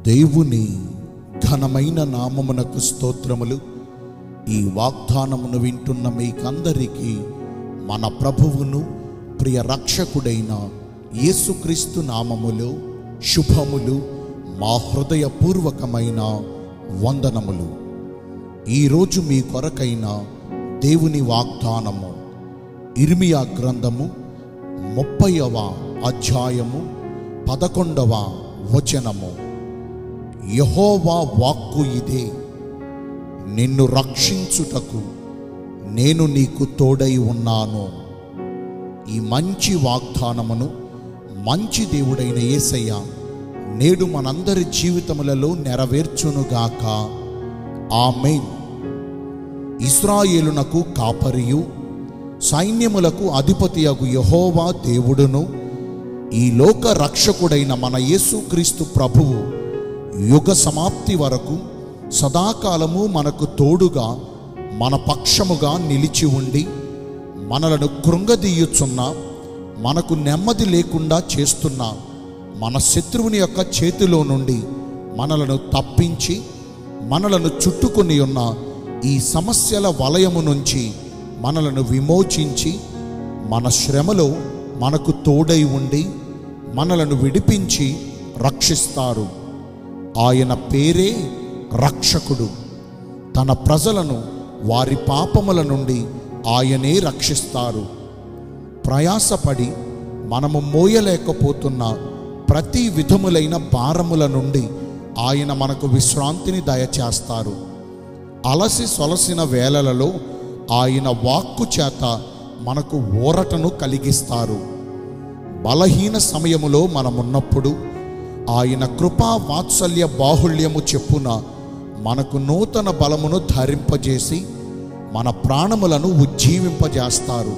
దేవుని ఘనమైన నామమునకు స్తోత్రములు. ఈ వాగ్దానమును వింటున్న మీకందరికీ మన ప్రభువును ప్రియ రక్షకుడైన యేసుక్రీస్తు నామములో శుభములు, మా హృదయపూర్వకమైన వందనములు. ఈరోజు మీ కొరకైన దేవుని వాగ్దానము ఇర్మియా గ్రంథము 30వ అధ్యాయము 11వ వచనము. యెహోవా వాక్కు ఇదే, నిన్ను రక్షించుటకు నేను నీకు తోడై ఉన్నాను. ఈ మంచి వాగ్దానమును మంచి దేవుడైన యేసయ్య నేడు మనందరి జీవితములలో నెరవేర్చునుగాక. ఆమేన్. ఇశ్రాయేలునకు కాపరియు సైన్యములకు అధిపతియగు యెహోవా దేవుడును ఈ లోక రక్షకుడైన మన యేసుక్రీస్తు ప్రభువు యుగ సమాప్తి వరకు సదాకాలము మనకు తోడుగా మన పక్షముగా నిలిచి ఉండి మనలను కృంగదీయుచున్న, మనకు నెమ్మది లేకుండా చేస్తున్న మన శత్రువుని యొక్క చేతిలో నుండి మనలను తప్పించి మనలను చుట్టుకొని ఉన్న ఈ సమస్యల వలయము నుంచి మనలను విమోచించి మన శ్రమలో మనకు తోడై ఉండి మనలను విడిపించి రక్షిస్తారు. ఆయన పేరే రక్షకుడు. తన ప్రజలను వారి పాపముల నుండి ఆయనే రక్షిస్తారు. ప్రయాసపడి మనము మోయలేకపోతున్న ప్రతి విధములైన భారముల నుండి ఆయన మనకు విశ్రాంతిని దయచేస్తారు. అలసి సొలసిన వేళలలో ఆయన వాక్కు చేత మనకు ఊరటను కలిగిస్తారు. బలహీన సమయములో మనమున్నప్పుడు ఆయన కృపా వాత్సల్య బాహుళ్యము చెప్పున మనకు నూతన బలమును ధరింపజేసి మన ప్రాణములను ఉజ్జీవింపజేస్తారు.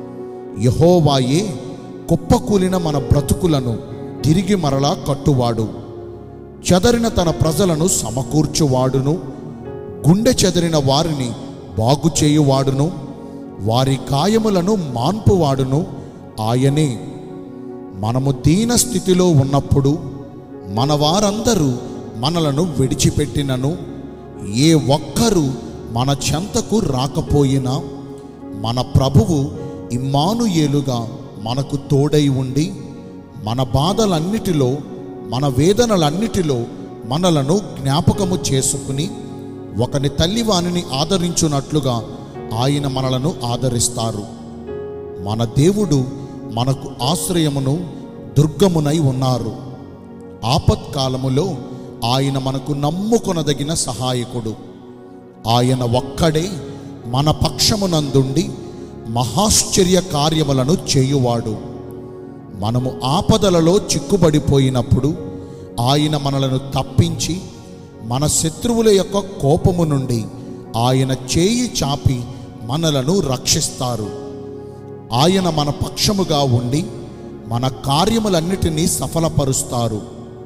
యెహోవాయే కుప్పకూలిన మన బ్రతుకులను తిరిగి మరలా కట్టువాడు. చెదరిన తన ప్రజలను సమకూర్చువాడును, గుండె చెదరిన వారిని బాగు చేయువాడును, వారి గాయములను మాన్పువాడును ఆయనే. మనము దీన స్థితిలో ఉన్నప్పుడు మన వారందరూ మనలను విడిచిపెట్టినను, ఏ ఒక్కరూ మన చెంతకు రాకపోయినా మన ప్రభువు ఇమ్మానుయేలుగా మనకు తోడై ఉండి మన బాధలన్నిటిలో, మన వేదనలన్నిటిలో మనలను జ్ఞాపకము చేసుకుని ఒకని తల్లివానిని ఆదరించున్నట్లుగా ఆయన మనలను ఆదరిస్తారు. మన దేవుడు మనకు ఆశ్రయమును దుర్గమునై ఉన్నారు. ఆపత్కాలములో ఆయన మనకు నమ్ముకొనదగిన సహాయకుడు. ఆయన ఒక్కడే మన పక్షమునందుండి మహాశ్చర్య కార్యములను చేయువాడు. మనము ఆపదలలో చిక్కుబడిపోయినప్పుడు ఆయన మనలను తప్పించి మన శత్రువుల యొక్క కోపము నుండి ఆయన చేయి చాపి మనలను రక్షిస్తారు. ఆయన మన పక్షముగా ఉండి మన కార్యములన్నిటినీ సఫలపరుస్తారు.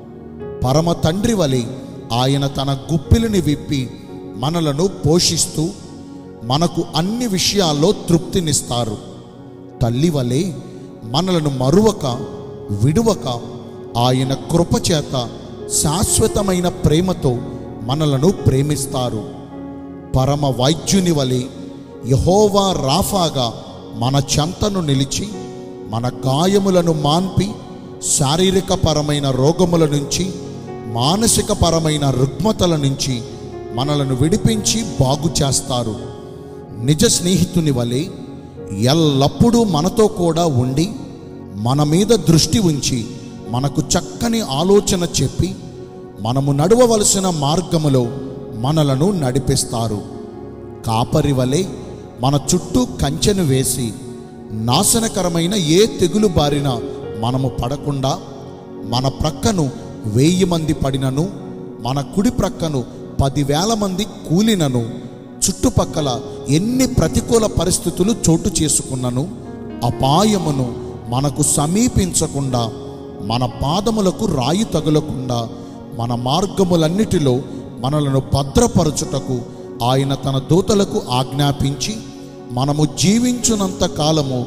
పరమ తండ్రి వలె ఆయన తన గుప్పిలిని విప్పి మనలను పోషిస్తూ మనకు అన్ని విషయాల్లో తృప్తినిస్తారు. తల్లి వలె మనలను మరువక విడువక ఆయన కృపచేత శాశ్వతమైన ప్రేమతో మనలను ప్రేమిస్తారు. పరమ వైద్యుని వలె యెహోవా రాఫాగా మన చెంతను నిలిచి మన గాయములను మాన్పి శారీరక పరమైన రోగముల నుంచి, మానసిక పరమైన రుగ్మతల నుంచి మనలను విడిపించి బాగు చేస్తారు. నిజ స్నేహితుని వలె ఎల్లప్పుడూ మనతో కూడా ఉండి మన మీద దృష్టి ఉంచి మనకు చక్కని ఆలోచన చెప్పి మనము నడవవలసిన మార్గములో మనలను నడిపిస్తారు. కాపరి వలె మన చుట్టూ కంచెను వేసి నాశనకరమైన ఏ తెగులు బారిన మనము పడకుండా మన ప్రక్కను 1000 మంది పడినను, మన కుడి ప్రక్కను 10,000 మంది కూలినను, చుట్టుపక్కల ఎన్ని ప్రతికూల పరిస్థితులు చోటు చేసుకున్నను అపాయమును మనకు సమీపించకుండా, మన పాదములకు రాయి తగులకుండా మన మార్గములన్నిటిలో మనలను భద్రపరచుటకు ఆయన తన దూతలకు ఆజ్ఞాపించి మనము జీవించునంత కాలము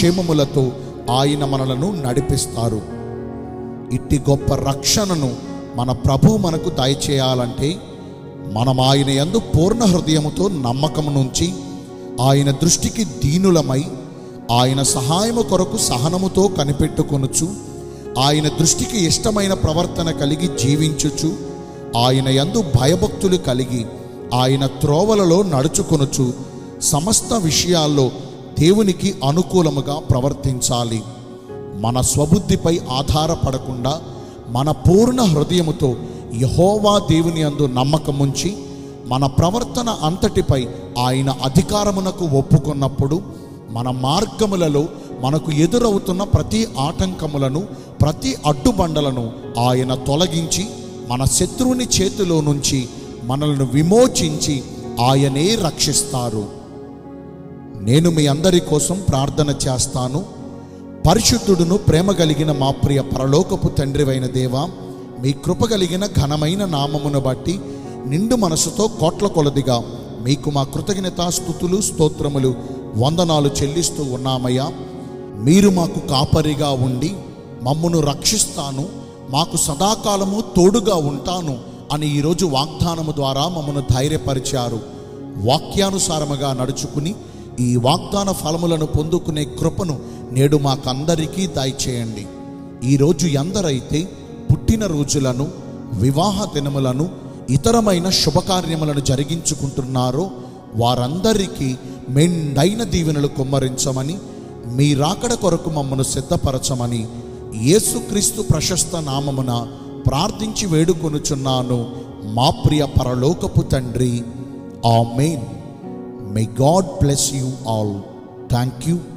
కృపాక్షేమములతో ఆయన మనలను నడిపిస్తారు. ఇట్టి గొప్ప రక్షణను మన ప్రభువు మనకు దయచేయాలంటే మనం ఆయన యందు పూర్ణ హృదయముతో నమ్మకము నుంచి ఆయన దృష్టికి దీనులమై ఆయన సహాయము కొరకు సహనముతో కనిపెట్టుకొనుచు ఆయన దృష్టికి ఇష్టమైన ప్రవర్తన కలిగి జీవించుచు ఆయన యందు భయభక్తులు కలిగి ఆయన త్రోవలలో నడుచుకొనుచు సమస్త విషయాల్లో దేవునికి అనుకూలముగా ప్రవర్తించాలి. మన స్వబుద్ధిపై ఆధారపడకుండా మన పూర్ణ హృదయముతో యెహోవా దేవుని యందు నమ్మకముంచి మన ప్రవర్తన అంతటిపై ఆయన అధికారమునకు ఒప్పుకున్నప్పుడు మన మార్గములలో మనకు ఎదురవుతున్న ప్రతి ఆటంకములను, ప్రతి అడ్డుబండలను ఆయన తొలగించి మన శత్రువుని చేతిలో నుంచి మనల్ని విమోచించి ఆయనే రక్షిస్తారు. నేను మీ అందరి కోసం ప్రార్థన చేస్తాను. పరిశుద్ధుడును ప్రేమ కలిగిన మా ప్రియ పరలోకపు తండ్రివైన దేవా, మీ కృప కలిగిన ఘనమైన నామమును బట్టి నిండు మనసుతో కోట్ల కొలదిగా మీకు మా కృతజ్ఞత స్తుతులు స్తోత్రములు వందనాలు చెల్లిస్తూ ఉన్నామయ్యా. మీరు మాకు కాపరిగా ఉండి మమ్మును రక్షిస్తాను, మాకు సదాకాలము తోడుగా ఉంటాను అని ఈరోజు వాగ్దానము ద్వారా మమ్మను ధైర్యపరిచారు. వాక్యానుసారముగా నడుచుకుని ఈ వాగ్దాన ఫలములను పొందుకునే కృపను నేడు మాకందరికీ దయచేయండి. ఈరోజు ఎందరైతే పుట్టినరోజులను, వివాహ దినములను, ఇతరమైన శుభకార్యములను జరిగించుకుంటున్నారో వారందరికీ మెండైన దీవెనలు కుమ్మరించమని, మీ రాకడ కొరకు మమ్మను సిద్ధపరచమని యేసుక్రీస్తు ప్రశస్త నామమున ప్రార్థించి వేడుకొనుచున్నాను మా ప్రియ పరలోకపు తండ్రి. ఆమేన్. May God bless you all. Thank you.